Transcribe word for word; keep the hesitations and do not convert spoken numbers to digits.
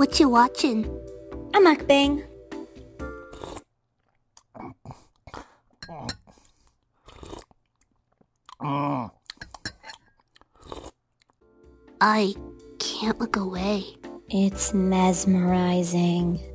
What you watching? A mukbang. I can't look away. It's mesmerizing.